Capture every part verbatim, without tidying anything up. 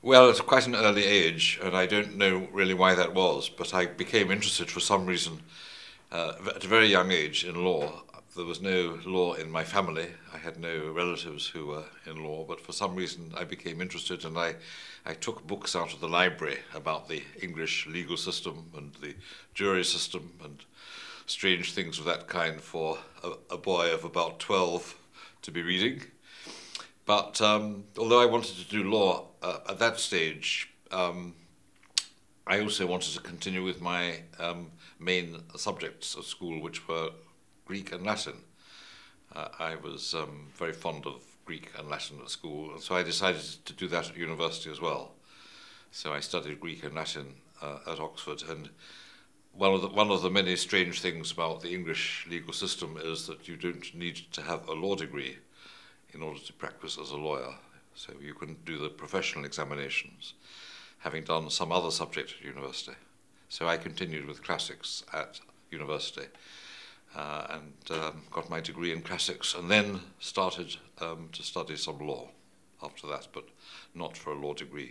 Well, at quite an early age, and I don't know really why that was, but I became interested for some reason uh, at a very young age in law. There was no law in my family. I had no relatives who were in law, but for some reason I became interested, and I, I took books out of the library about the English legal system and the jury system and strange things of that kind for a, a boy of about twelve to be reading. But um, although I wanted to do law uh, at that stage, um, I also wanted to continue with my um, main subjects at school, which were Greek and Latin. Uh, I was um, very fond of Greek and Latin at school, and so I decided to do that at university as well. So I studied Greek and Latin uh, at Oxford, and one of the, one of the many strange things about the English legal system is that you don't need to have a law degree in order to practice as a lawyer. So you can do the professional examinations, having done some other subject at university. So I continued with classics at university uh, and um, got my degree in classics, and then started um, to study some law after that, but not for a law degree.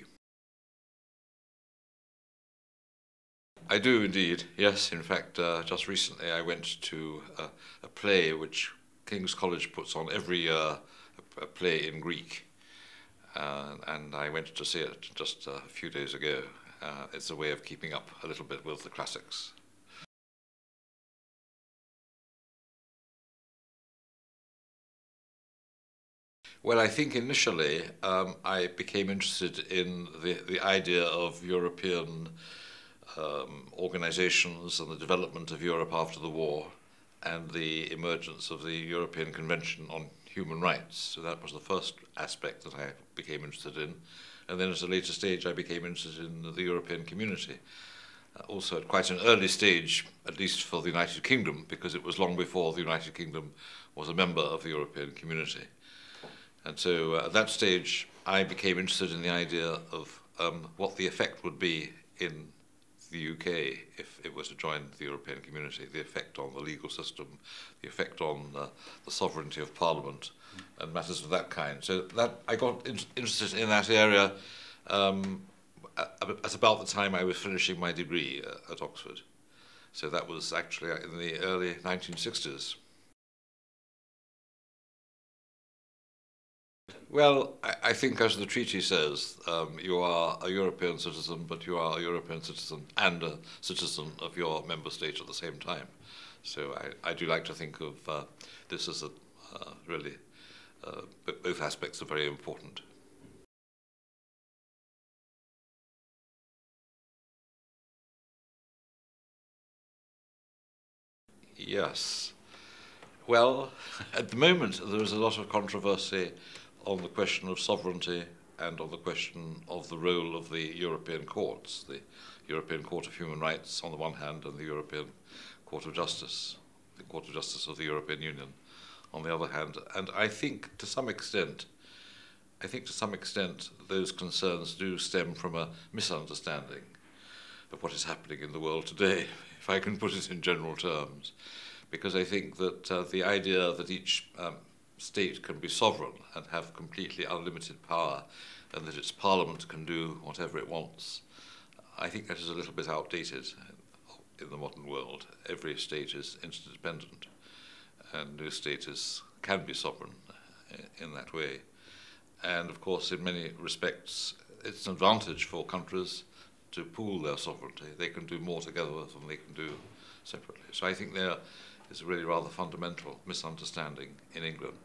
I do indeed, yes. In fact, uh, just recently I went to uh, a play which King's College puts on every year, a play in Greek, uh, and I went to see it just uh, a few days ago. Uh, it's a way of keeping up a little bit with the classics. Well, I think initially um, I became interested in the, the idea of European um, organizations and the development of Europe after the war, and the emergence of the European Convention on Human Rights. So that was the first aspect that I became interested in. And then at a later stage I became interested in the European community. Uh, also at quite an early stage, at least for the United Kingdom, because it was long before the United Kingdom was a member of the European community. And so uh, at that stage I became interested in the idea of um, what the effect would be in the U K if it were to join the European community, the effect on the legal system, the effect on uh, the sovereignty of Parliament and matters of that kind. So that I got in interested in that area um, at about the time I was finishing my degree uh, at Oxford. So that was actually in the early nineteen sixties. Well, I, I think, as the treaty says, um, you are a European citizen, but you are a European citizen and a citizen of your member state at the same time. So I, I do like to think of uh, this as a uh, really, uh, both aspects are very important. Yes. Well, at the moment there is a lot of controversy on the question of sovereignty and on the question of the role of the European courts, the European Court of Human Rights on the one hand and the European Court of Justice, the Court of Justice of the European Union on the other hand. And I think to some extent, I think to some extent those concerns do stem from a misunderstanding of what is happening in the world today, if I can put it in general terms, because I think that uh, the idea that each um, state can be sovereign and have completely unlimited power, and that its parliament can do whatever it wants, I think that is a little bit outdated in the modern world. Every state is interdependent, and no state is, can be sovereign in that way. And of course, in many respects, it's an advantage for countries to pool their sovereignty. They can do more together than they can do separately. So I think there is a really rather fundamental misunderstanding in England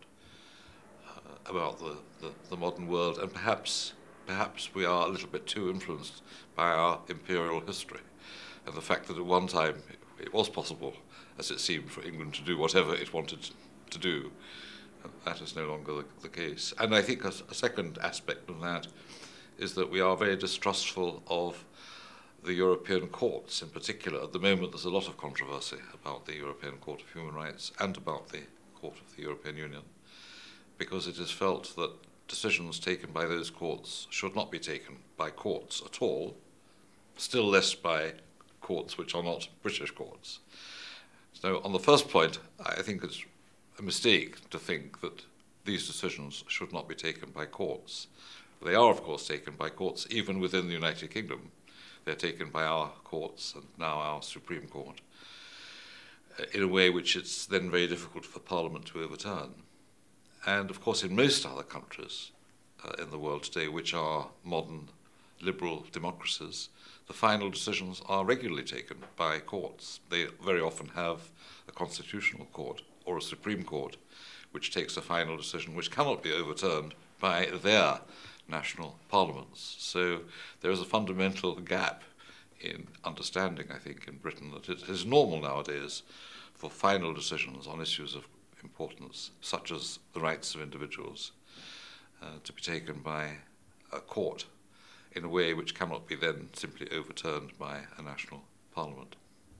uh, about the, the, the modern world, and perhaps, perhaps we are a little bit too influenced by our imperial history and the fact that at one time it, it was possible, as it seemed, for England to do whatever it wanted to do. And that is no longer the, the case. And I think a, a second aspect of that is that we are very distrustful of the European courts in particular. At the moment there's a lot of controversy about the European Court of Human Rights and about the Court of the European Union, because it is felt that decisions taken by those courts should not be taken by courts at all, still less by courts which are not British courts. So on the first point, I think it's a mistake to think that these decisions should not be taken by courts. They are, of course, taken by courts, even within the United Kingdom. They're taken by our courts and now our Supreme Court, uh, in a way which it's then very difficult for Parliament to overturn. And, of course, in most other countries uh, in the world today, which are modern liberal democracies, the final decisions are regularly taken by courts. They very often have a constitutional court or a Supreme Court which takes a final decision which cannot be overturned by their national parliaments. So there is a fundamental gap in understanding, I think, in Britain that it is normal nowadays for final decisions on issues of importance, such as the rights of individuals, uh, to be taken by a court in a way which cannot be then simply overturned by a national parliament.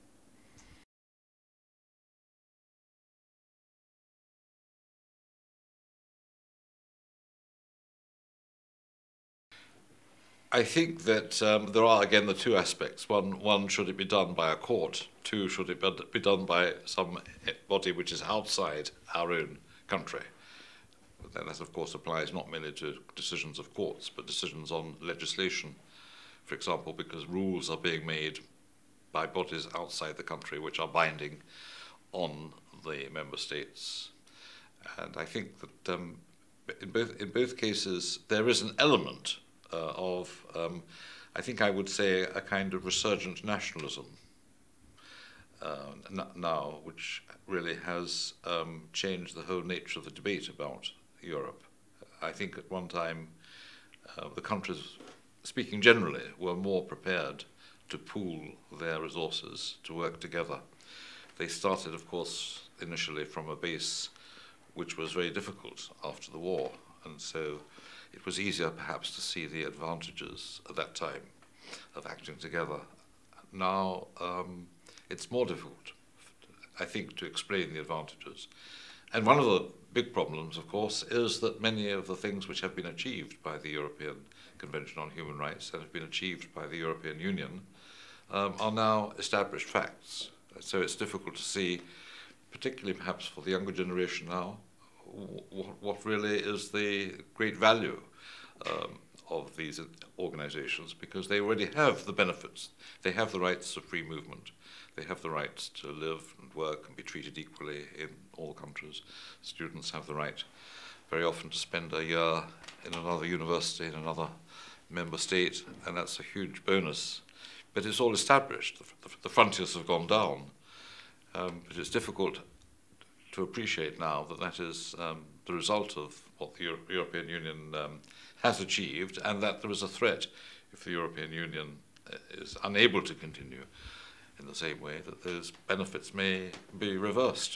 I think that um, there are, again, the two aspects. One, one, should it be done by a court? Two, should it be done by some body which is outside our own country? But then that, of course, applies not merely to decisions of courts, but decisions on legislation, for example, because rules are being made by bodies outside the country which are binding on the member states. And I think that um, in both, in both cases there is an element Uh, of, um, I think I would say, a kind of resurgent nationalism uh, now, which really has um, changed the whole nature of the debate about Europe. I think at one time uh, the countries, speaking generally, were more prepared to pool their resources, to work together. They started, of course, initially from a base which was very difficult after the war, and so it was easier perhaps to see the advantages at that time of acting together. Now um, it's more difficult, I think, to explain the advantages. And one of the big problems, of course, is that many of the things which have been achieved by the European Convention on Human Rights and have been achieved by the European Union um, are now established facts. So it's difficult to see, particularly perhaps for the younger generation now, what really is the great value um, of these organizations, because they already have the benefits. They have the rights of free movement. They have the rights to live and work and be treated equally in all countries. Students have the right very often to spend a year in another university, in another member state, and that's a huge bonus. But it's all established. The, the, the frontiers have gone down. Um, but it's difficult to appreciate now that that is um, the result of what the Euro European Union um, has achieved, and that there is a threat if the European Union is unable to continue in the same way, that those benefits may be reversed.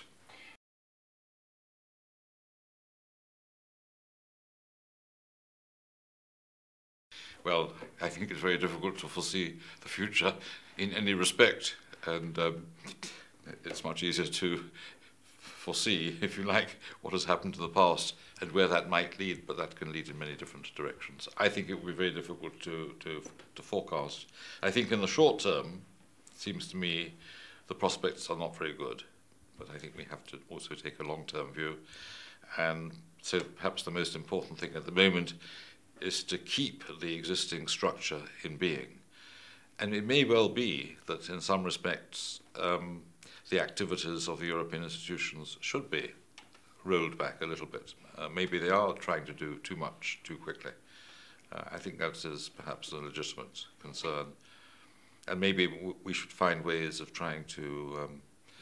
Well, I think it's very difficult to foresee the future in any respect, and um, it's much easier to foresee, if you like, what has happened to the past and where that might lead, but that can lead in many different directions. I think it will be very difficult to, to, to forecast. I think in the short term, it seems to me, the prospects are not very good, but I think we have to also take a long-term view. And so perhaps the most important thing at the moment is to keep the existing structure in being. And it may well be that in some respects, um, the activities of the European institutions should be rolled back a little bit. Uh, maybe they are trying to do too much too quickly. Uh, I think that is perhaps a legitimate concern. And maybe w we should find ways of trying to um,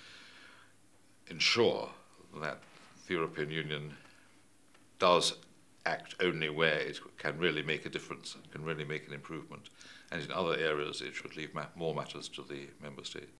ensure that the European Union does act only where it can really make a difference, can really make an improvement. And in other areas, it should leave ma more matters to the member states.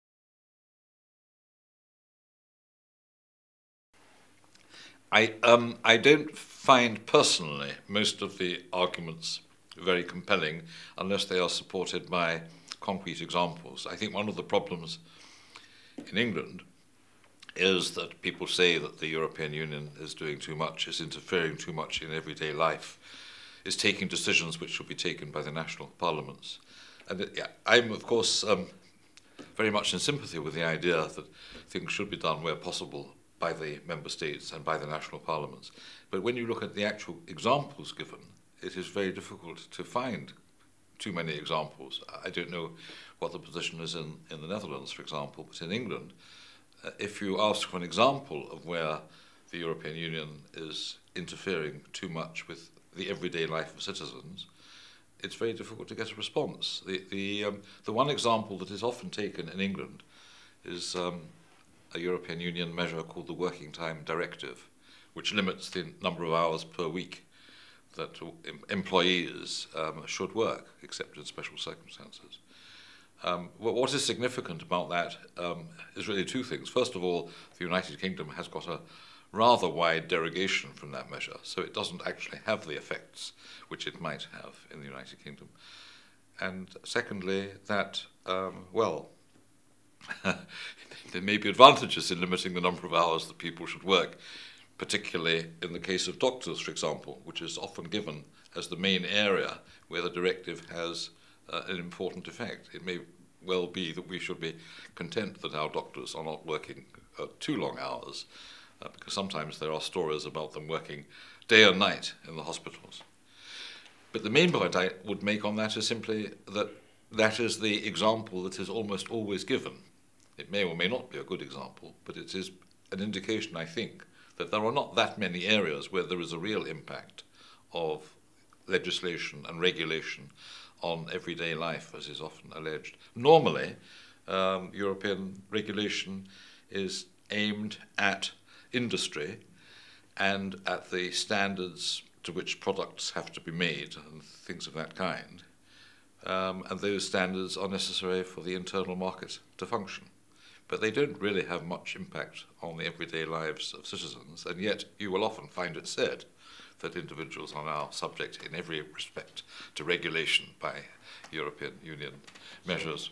I, um, I don't find personally most of the arguments very compelling unless they are supported by concrete examples. I think one of the problems in England is that people say that the European Union is doing too much, is interfering too much in everyday life, is taking decisions which should be taken by the national parliaments. And it, yeah, I'm, of course, um, very much in sympathy with the idea that things should be done where possible by the member states and by the national parliaments. But when you look at the actual examples given, it is very difficult to find too many examples. I don't know what the position is in, in the Netherlands, for example, but in England, uh, if you ask for an example of where the European Union is interfering too much with the everyday life of citizens, it's very difficult to get a response. The, the, um, the one example that is often taken in England is um, a European Union measure called the Working Time Directive, which limits the number of hours per week that em employees um, should work, except in special circumstances. Um, what is significant about that um, is really two things. First of all, the United Kingdom has got a rather wide derogation from that measure, so it doesn't actually have the effects which it might have in the United Kingdom. And secondly, that, um, well, there may be advantages in limiting the number of hours that people should work, particularly in the case of doctors, for example, which is often given as the main area where the directive has uh, an important effect. It may well be that we should be content that our doctors are not working uh, too long hours, uh, because sometimes there are stories about them working day and night in the hospitals. But the main point I would make on that is simply that that is the example that is almost always given. It may or may not be a good example, but it is an indication, I think, that there are not that many areas where there is a real impact of legislation and regulation on everyday life, as is often alleged. Normally, um, European regulation is aimed at industry and at the standards to which products have to be made and things of that kind. Um, and those standards are necessary for the internal market to function. But they don't really have much impact on the everyday lives of citizens, and yet you will often find it said that individuals are now subject in every respect to regulation by European Union measures.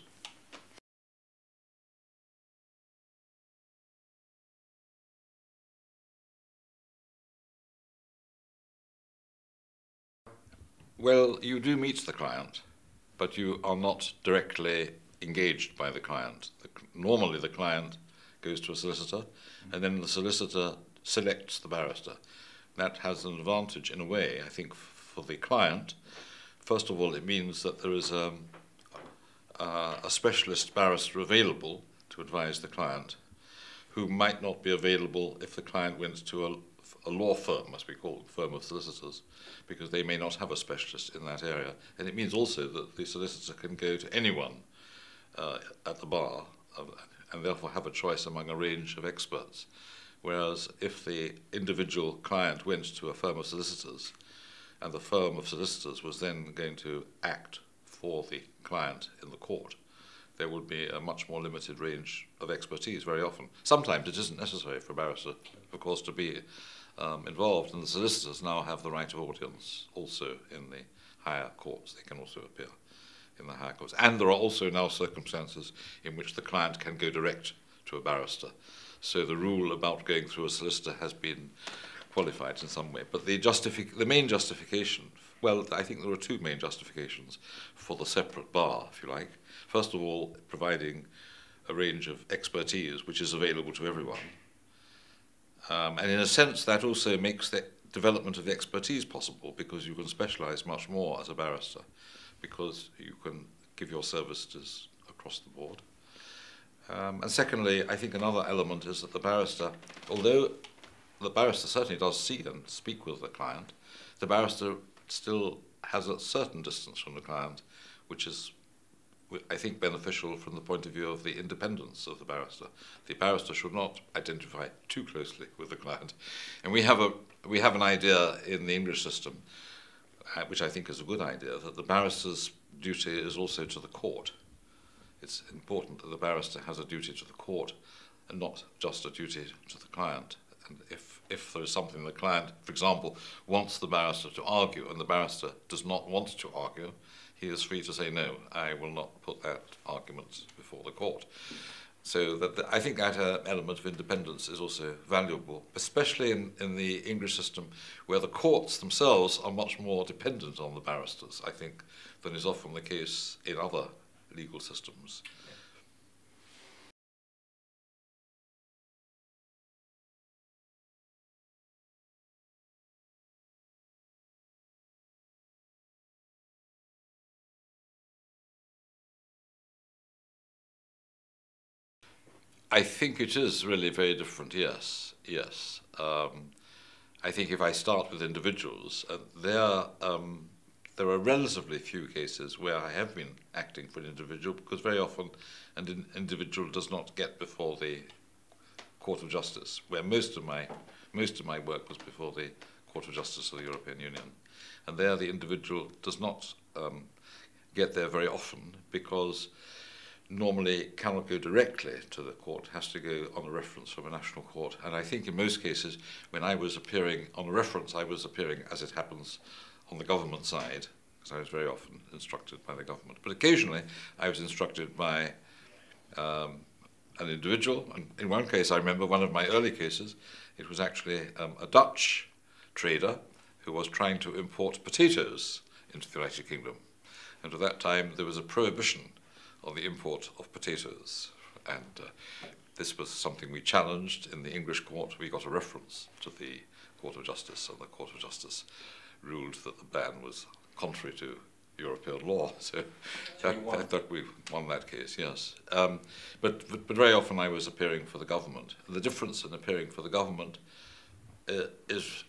Well, you do meet the client, but you are not directly engaged by the client. The, normally the client goes to a solicitor, and then the solicitor selects the barrister. That has an advantage in a way, I think, for the client. First of all, it means that there is um, uh, a specialist barrister available to advise the client, who might not be available if the client went to a, a law firm, as we call it, firm of solicitors, because they may not have a specialist in that area. And it means also that the solicitor can go to anyone uh, at the bar, uh, and therefore have a choice among a range of experts. Whereas if the individual client went to a firm of solicitors, and the firm of solicitors was then going to act for the client in the court, there would be a much more limited range of expertise very often. Sometimes it isn't necessary for a barrister, of course, to be um, involved, and the solicitors now have the right of audience also in the higher courts. They can also appear in the higher courts. And there are also now circumstances in which the client can go direct to a barrister. So the rule about going through a solicitor has been qualified in some way. But the, justific the main justification, well, I think there are two main justifications for the separate bar, if you like. First of all, providing a range of expertise which is available to everyone. Um, and in a sense, that also makes the development of the expertise possible, because you can specialize much more as a barrister, because you can give your services across the board. Um, and secondly, I think another element is that the barrister, although the barrister certainly does see and speak with the client, the barrister still has a certain distance from the client, which is, I think, beneficial from the point of view of the independence of the barrister. The barrister should not identify too closely with the client. And we have, a, we have an idea in the English system, uh, which I think is a good idea, that the barrister's duty is also to the court. It's important that the barrister has a duty to the court and not just a duty to the client. And if, if there is something the client, for example, wants the barrister to argue and the barrister does not want to argue, he is free to say, no, I will not put that argument before the court. So that the, I think that uh, element of independence is also valuable, especially in, in the English system, where the courts themselves are much more dependent on the barristers, I think, than is often the case in other legal systems. I think it is really very different, yes, yes. Um, I think if I start with individuals, uh, there, um, there are relatively few cases where I have been acting for an individual, because very often an in individual does not get before the Court of Justice, where most of my, most of my work was before the Court of Justice of the European Union. And there the individual does not um, get there very often, because normally cannot go directly to the court, has to go on a reference from a national court. And I think in most cases, when I was appearing on a reference, I was appearing, as it happens, on the government side, because I was very often instructed by the government. But occasionally, I was instructed by um, an individual. And in one case, I remember one of my early cases, it was actually um, a Dutch trader who was trying to import potatoes into the United Kingdom. And at that time, there was a prohibition on the import of potatoes. And uh, this was something we challenged in the English court. We got a reference to the Court of Justice, and the Court of Justice ruled that the ban was contrary to European law. So that, I thought we won that case, yes. Um, but, but, but very often I was appearing for the government. And the difference in appearing for the government uh, is,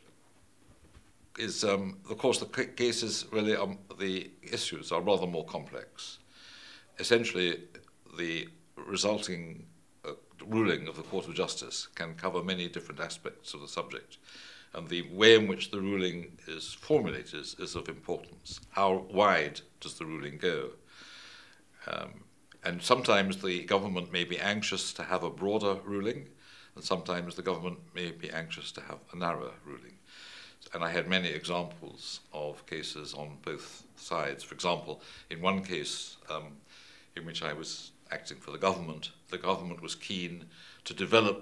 is um, of course, the cases really, um, the issues are rather more complex. Essentially, the resulting uh, ruling of the Court of Justice can cover many different aspects of the subject, and the way in which the ruling is formulated is, is of importance. How wide does the ruling go? Um, and sometimes the government may be anxious to have a broader ruling, and sometimes the government may be anxious to have a narrower ruling. And I had many examples of cases on both sides. For example, in one case, um, in which I was acting for the government, the government was keen to develop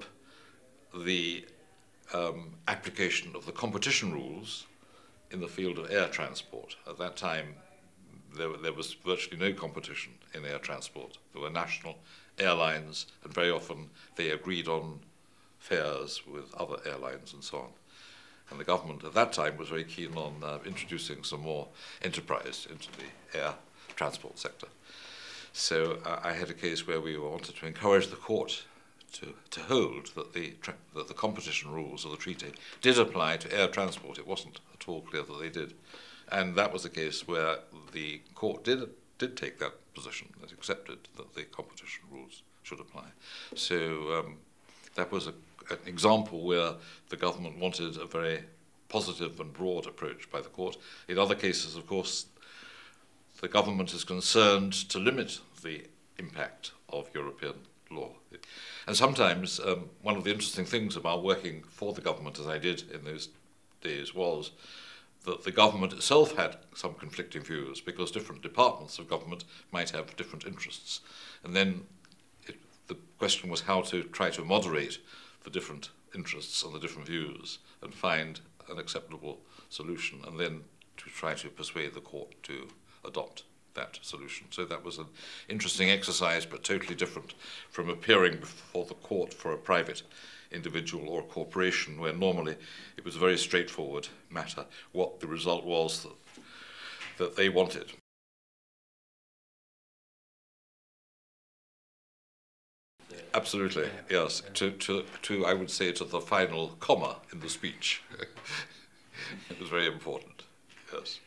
the um, application of the competition rules in the field of air transport. At that time, there, there was virtually no competition in air transport. There were national airlines, and very often they agreed on fares with other airlines and so on. And the government at that time was very keen on uh, introducing some more enterprise into the air transport sector. So uh, I had a case where we wanted to encourage the court to, to hold that the, that the competition rules of the treaty did apply to air transport. It wasn't at all clear that they did. And that was a case where the court did, did take that position, that accepted that the competition rules should apply. So um, that was a, an example where the government wanted a very positive and broad approach by the court. In other cases, of course, the government is concerned to limit the impact of European law. And sometimes um, one of the interesting things about working for the government, as I did in those days, was that the government itself had some conflicting views, because different departments of government might have different interests. And then it, the question was how to try to moderate the different interests and the different views and find an acceptable solution, and then to try to persuade the court to adopt that solution. So that was an interesting exercise, but totally different from appearing before the court for a private individual or a corporation, where normally it was a very straightforward matter what the result was that, that they wanted. Absolutely, yes. To, to, to, I would say, to the final comma in the speech. It was very important, yes.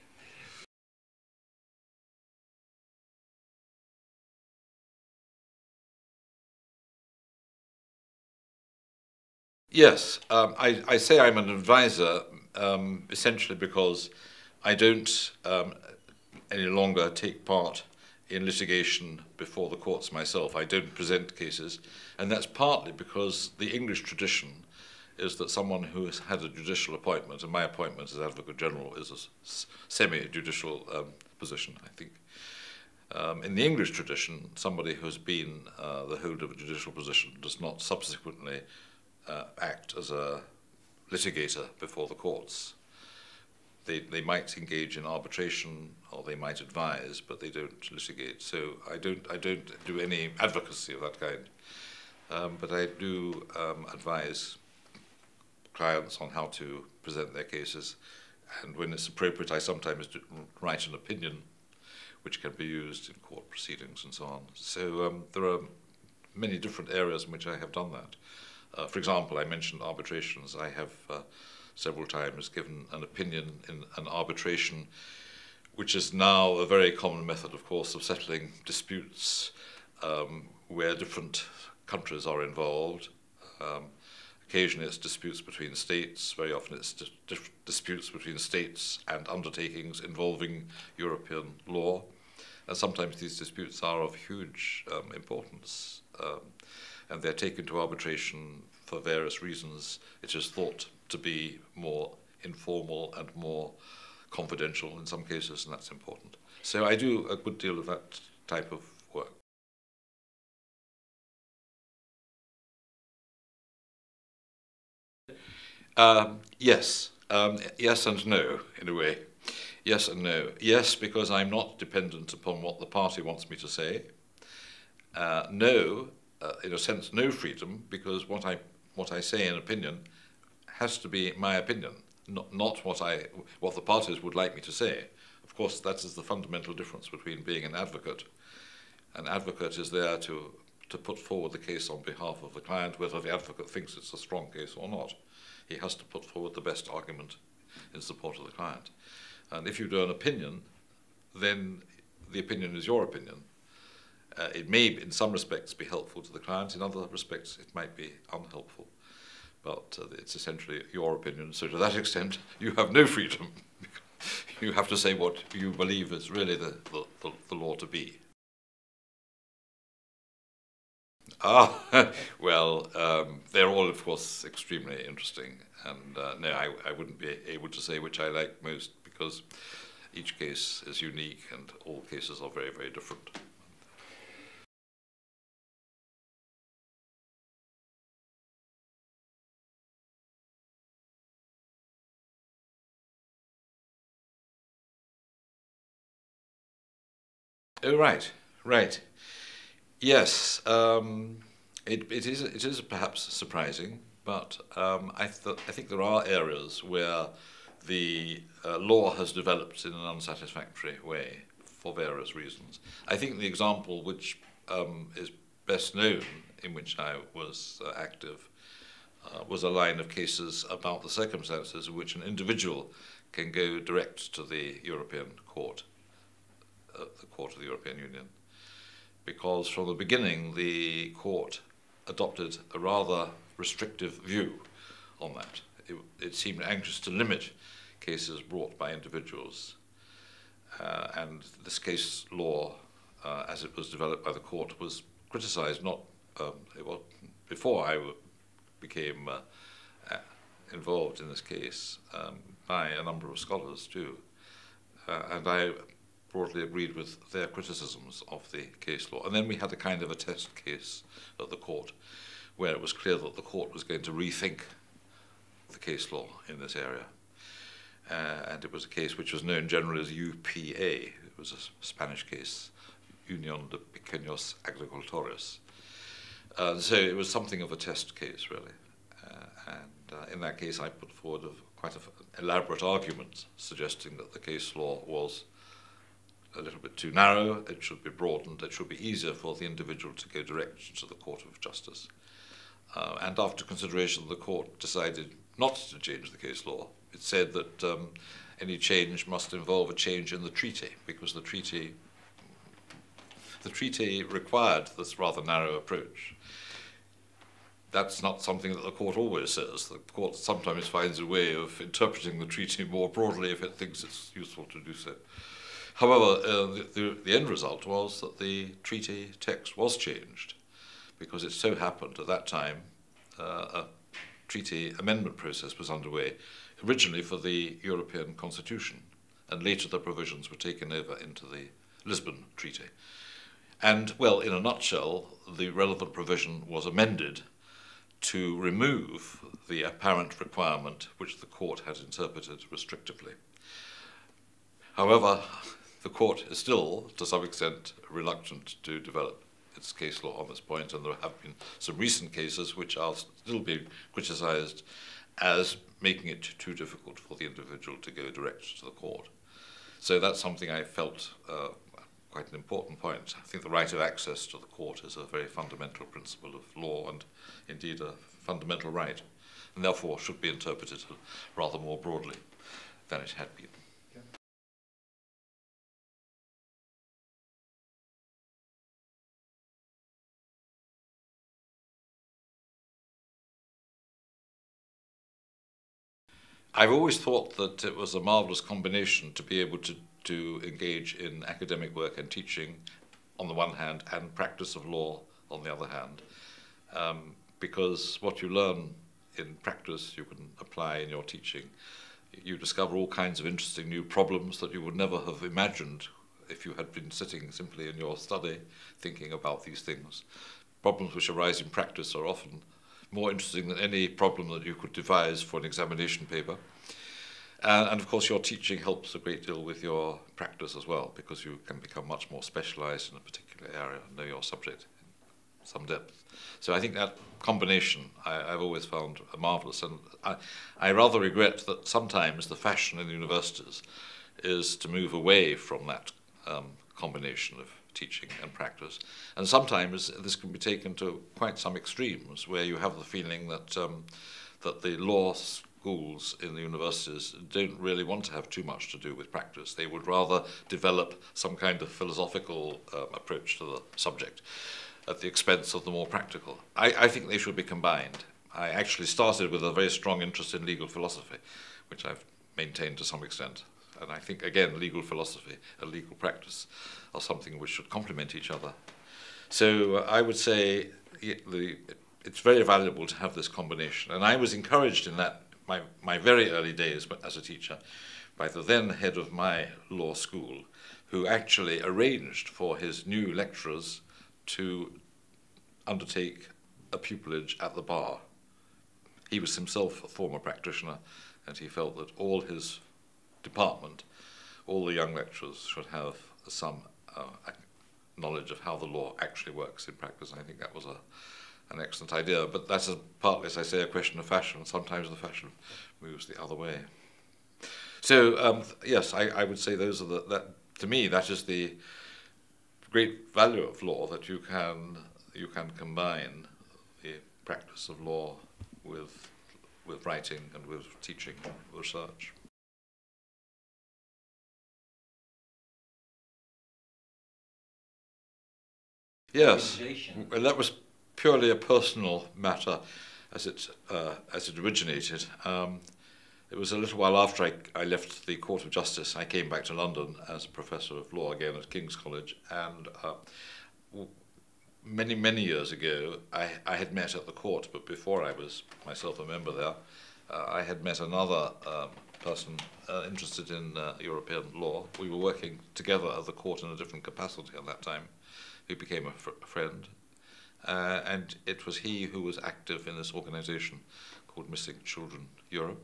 Yes, um, I, I say I'm an advisor um, essentially because I don't um, any longer take part in litigation before the courts myself. I don't present cases, and that's partly because the English tradition is that someone who has had a judicial appointment, and my appointment as Advocate General is a semi-judicial um, position, I think. Um, in the English tradition, somebody who has been uh, the holder of a judicial position does not subsequently uh, act as a litigator before the courts. They, they might engage in arbitration or they might advise, but they don't litigate. So I don't, I don't do any advocacy of that kind. Um, but I do um, advise clients on how to present their cases. And when it's appropriate, I sometimes do write an opinion which can be used in court proceedings and so on. So um, there are many different areas in which I have done that. Uh, for example, I mentioned arbitrations. I have uh, several times given an opinion in an arbitration, which is now a very common method, of course, of settling disputes um, where different countries are involved. Um, occasionally it's disputes between states, very often it's di dis disputes between states and undertakings involving European law. And sometimes these disputes are of huge um, importance, um, and they're taken to arbitration for various reasons. It is thought to be more informal and more confidential in some cases, and that's important. So I do a good deal of that type of work. Um, yes, um, yes and no, in a way. Yes and no. Yes, because I'm not dependent upon what the party wants me to say. Uh, no, uh, in a sense, no freedom, because what I what I say in opinion has to be my opinion, not not what I what the parties would like me to say. Of course, that is the fundamental difference between being an advocate. An advocate is there to to put forward the case on behalf of the client, whether the advocate thinks it's a strong case or not. He has to put forward the best argument in support of the client. And if you do an opinion, then the opinion is your opinion. Uh, it may, in some respects, be helpful to the client. In other respects, it might be unhelpful. But uh, it's essentially your opinion. So to that extent, you have no freedom. You have to say what you believe is really the, the, the, the law to be. Ah, well, um, they're all, of course, extremely interesting. And uh, no, I, I wouldn't be able to say which I like most, because each case is unique and all cases are very, very different. Oh, right, right. Yes, um, it, it, is, it is perhaps surprising, but um, I, th I think there are areas where the uh, law has developed in an unsatisfactory way for various reasons. I think the example which um, is best known, in which I was uh, active, uh, was a line of cases about the circumstances in which an individual can go direct to the European Court, uh, the Court of the European Union. Because from the beginning the court adopted a rather restrictive view on that. It, it seemed anxious to limit cases brought by individuals. Uh, and this case law, uh, as it was developed by the court, was criticized not um, it was before I became uh, uh, involved in this case um, by a number of scholars too. Uh, and I broadly agreed with their criticisms of the case law. And then we had a kind of a test case at the court, where it was clear that the court was going to rethink the case law in this area. Uh, and it was a case which was known generally as U P A. It was a Spanish case, Unión de Pequeños Agricultores. Uh, so it was something of a test case, really. Uh, and uh, in that case, I put forward a, quite an elaborate argument suggesting that the case law was a little bit too narrow, it should be broadened, it should be easier for the individual to go direct to the Court of Justice. Uh, and after consideration, the court decided not to change the case law. It said that um, any change must involve a change in the treaty, because the treaty, the treaty required this rather narrow approach. That's not something that the court always says. The court sometimes finds a way of interpreting the treaty more broadly if it thinks it's useful to do so. However, uh, the, the, the end result was that the treaty text was changed, because it so happened at that time uh, a treaty amendment process was underway, originally for the European Constitution, and later the provisions were taken over into the Lisbon Treaty. And, well, in a nutshell, the relevant provision was amended to remove the apparent requirement which the court had interpreted restrictively. However, the court is still, to some extent, reluctant to develop its case law on this point, and there have been some recent cases which are still being criticized as making it too difficult for the individual to go direct to the court. So that's something I felt uh, quite an important point. I think the right of access to the court is a very fundamental principle of law and indeed a fundamental right, and therefore should be interpreted rather more broadly than it had been. I've always thought that it was a marvellous combination to be able to, to engage in academic work and teaching on the one hand and practice of law on the other hand, um, because what you learn in practice you can apply in your teaching. You discover all kinds of interesting new problems that you would never have imagined if you had been sitting simply in your study thinking about these things. Problems which arise in practice are often more interesting than any problem that you could devise for an examination paper. Uh, and of course your teaching helps a great deal with your practice as well, because you can become much more specialized in a particular area and know your subject in some depth. So I think that combination I, I've always found marvelous, and I, I rather regret that sometimes the fashion in the universities is to move away from that um, combination of teaching and practice. And sometimes this can be taken to quite some extremes, where you have the feeling that um, that the law schools in the universities don't really want to have too much to do with practice. They would rather develop some kind of philosophical um, approach to the subject at the expense of the more practical. I, I think they should be combined. I actually started with a very strong interest in legal philosophy, which I've maintained to some extent. And I think, again, legal philosophy and legal practice are something which should complement each other. So uh, I would say the, it's very valuable to have this combination. And I was encouraged in that, my, my very early days as a teacher, by the then head of my law school, who actually arranged for his new lecturers to undertake a pupillage at the bar. He was himself a former practitioner, and he felt that all his department, all the young lecturers should have some uh, knowledge of how the law actually works in practice. I think that was a, an excellent idea, but that's a, partly, as I say, a question of fashion. Sometimes the fashion moves the other way. So um, yes, I, I would say those are the, that, to me, that is the great value of law, that you can, you can combine the practice of law with, with writing and with teaching, research. Yes, well, that was purely a personal matter as it, uh, as it originated. Um, it was a little while after I, I left the Court of Justice. I came back to London as a professor of law again at King's College, and uh, many, many years ago I, I had met at the court, but before I was myself a member there, uh, I had met another um, person uh, interested in uh, European law. We were working together at the court in a different capacity at that time. Who became a, fr a friend, uh, and it was he who was active in this organization called Missing Children Europe,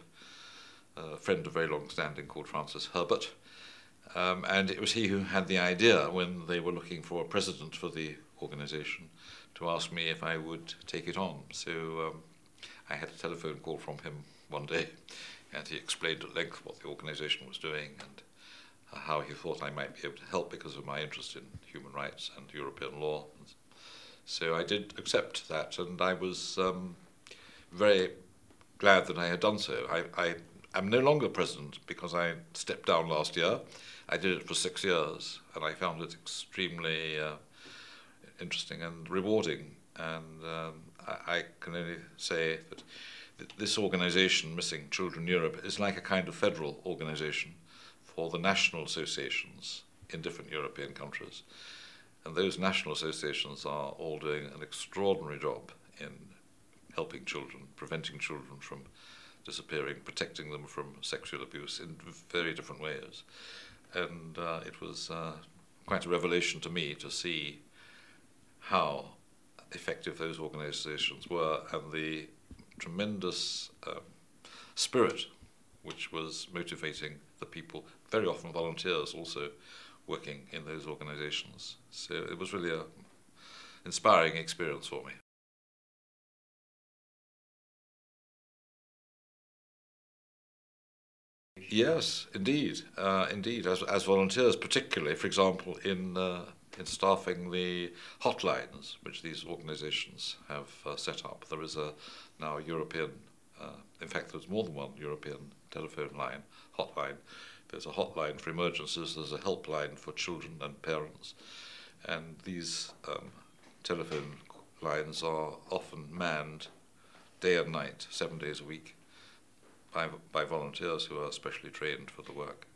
a friend of very long standing called Francis Herbert, um, and it was he who had the idea, when they were looking for a president for the organization, to ask me if I would take it on. So um, I had a telephone call from him one day, and he explained at length what the organization was doing and how he thought I might be able to help because of my interest in human rights and European law. So I did accept that, and I was um, very glad that I had done so. I, I am no longer president because I stepped down last year. I did it for six years, and I found it extremely uh, interesting and rewarding. And um, I, I can only say that th this organization, Missing Children Europe, is like a kind of federal organization for the national associations in different European countries. And those national associations are all doing an extraordinary job in helping children, preventing children from disappearing, protecting them from sexual abuse in very different ways. And uh, it was uh, quite a revelation to me to see how effective those organizations were, and the tremendous uh, spirit which was motivating the people, very often volunteers also working in those organizations. So it was really an inspiring experience for me. Yes, indeed, uh, indeed, as, as volunteers, particularly, for example, in, uh, in staffing the hotlines which these organisations have uh, set up. There is a now a European, uh, in fact there's more than one European telephone line, hotline. There's a hotline for emergencies, there's a helpline for children and parents, and these um, telephone lines are often manned day and night, seven days a week, by, by volunteers who are specially trained for the work.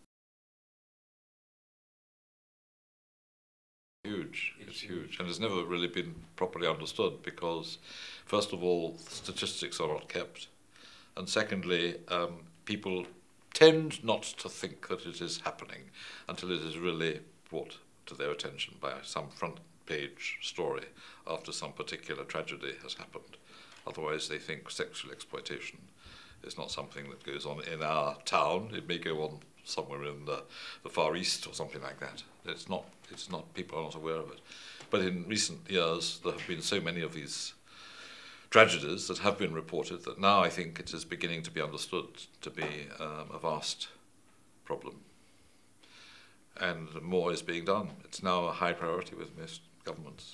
Huge, it's huge, and it's never really been properly understood because, first of all, statistics are not kept, and secondly, um, people tend not to think that it is happening until it is really brought to their attention by some front page story after some particular tragedy has happened. Otherwise, they think sexual exploitation is not something that goes on in our town. It may go on somewhere in the, the Far East or something like that. It's not, it's not, people are not aware of it. But in recent years, there have been so many of these tragedies that have been reported that now I think it is beginning to be understood to be um, a vast problem. And more is being done. It's now a high priority with most governments.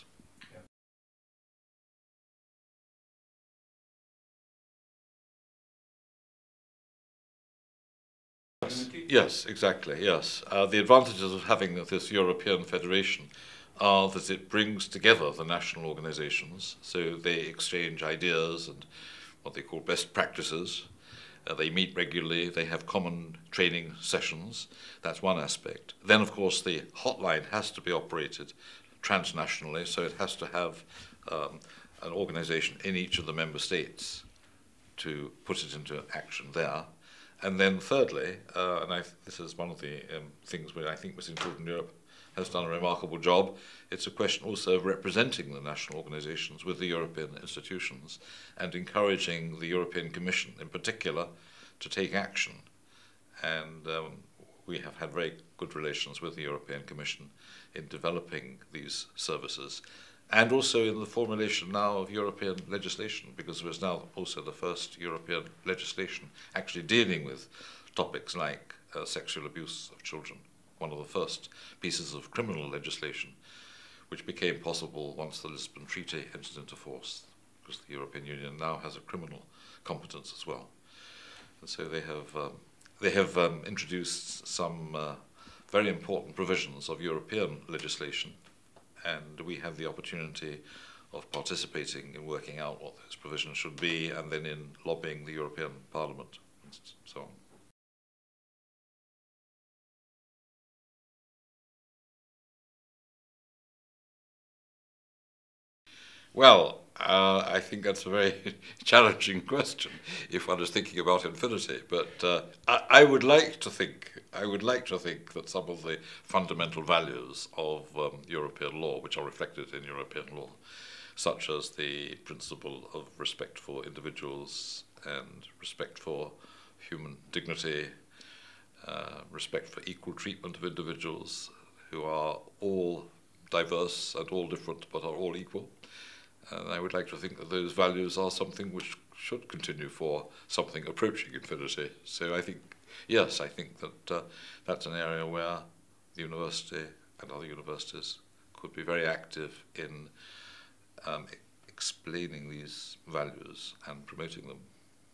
Yes, exactly, yes. Uh, the advantages of having this European Federation are that it brings together the national organisations, so they exchange ideas and what they call best practices. Uh, they meet regularly, they have common training sessions. That's one aspect. Then, of course, the hotline has to be operated transnationally, so it has to have um, an organisation in each of the member states to put it into action there. And then thirdly, uh, and I th this is one of the um, things where I think Missing Children Europe has done a remarkable job, it's a question also of representing the national organisations with the European institutions and encouraging the European Commission in particular to take action. And um, we have had very good relations with the European Commission in developing these services, and also in the formulation now of European legislation, because there is now also the first European legislation actually dealing with topics like uh, sexual abuse of children, one of the first pieces of criminal legislation which became possible once the Lisbon Treaty entered into force, because the European Union now has a criminal competence as well. And so they have, um, they have um, introduced some uh, very important provisions of European legislation, and we have the opportunity of participating in working out what those provisions should be and then in lobbying the European Parliament and so on. Well, uh, I think that's a very challenging question if one is thinking about infinity. But uh, I, I would like to think, I would like to think that some of the fundamental values of um, European law, which are reflected in European law, such as the principle of respect for individuals and respect for human dignity, uh, respect for equal treatment of individuals who are all diverse and all different but are all equal. And I would like to think that those values are something which should continue for something approaching infinity. So I think, yes, I think that uh, that's an area where the university and other universities could be very active in um, explaining these values and promoting them.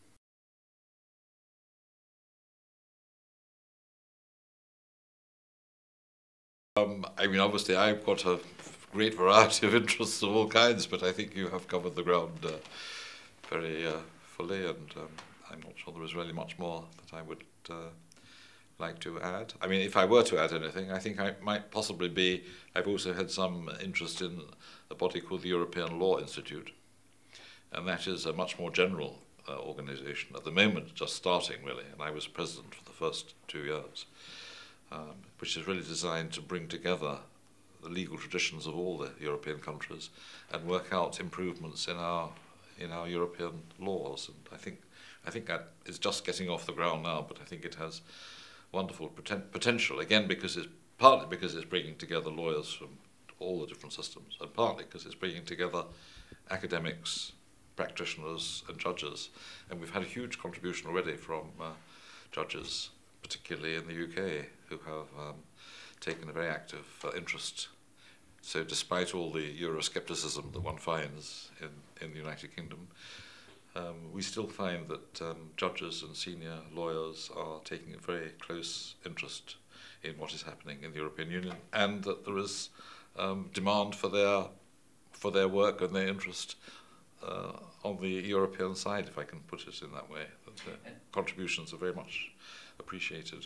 Um, I mean, obviously, I've got a great variety of interests of all kinds, but I think you have covered the ground uh, very uh, fully, and um, I'm not sure there is really much more that I would uh, like to add. I mean, if I were to add anything, I think I might possibly be, I've also had some interest in a body called the European Law Institute, and that is a much more general uh, organisation, at the moment just starting really, and I was president for the first two years. Um, which is really designed to bring together the legal traditions of all the European countries and work out improvements in our in our European laws. And I think I think that is just getting off the ground now, but I think it has wonderful poten potential. Again, because it's partly because it's bringing together lawyers from all the different systems, and partly because it's bringing together academics, practitioners, and judges. And we've had a huge contribution already from uh, judges particularly in the U K, who have um, taken a very active uh, interest. So despite all the Euroscepticism that one finds in, in the United Kingdom, um, we still find that um, judges and senior lawyers are taking a very close interest in what is happening in the European Union, and that there is um, demand for their, for their work and their interest uh, on the European side, if I can put it in that way. That their contributions are very much appreciated.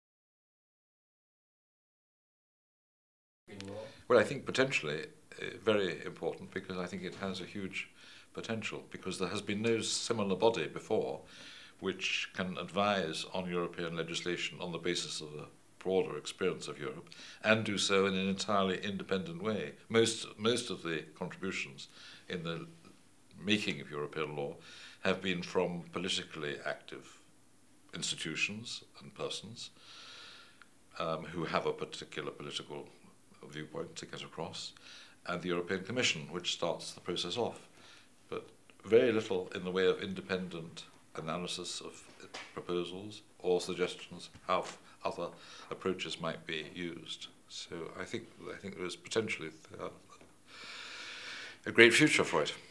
Well, I think potentially uh, very important, because I think it has a huge potential, because there has been no similar body before which can advise on European legislation on the basis of a broader experience of Europe, and do so in an entirely independent way. Most, most of the contributions in the making of European law have been from politically active institutions and persons um, who have a particular political viewpoint to get across, and the European Commission, which starts the process off. But very little in the way of independent analysis of proposals or suggestions how other approaches might be used. So I think I think there is potentially uh, a great future for it.